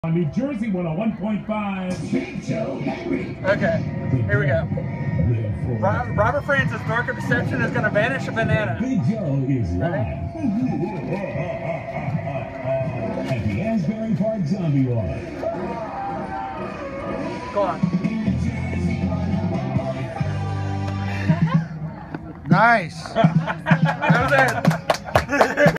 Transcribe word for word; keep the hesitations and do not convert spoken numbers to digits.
On New Jersey one oh one point five. Okay, here we go. Robert, Robert Francis, Dork of Deception, is going to vanish a banana. Big Joe is live at the Asbury Park Zombie Walk. Go on. nice. That was it.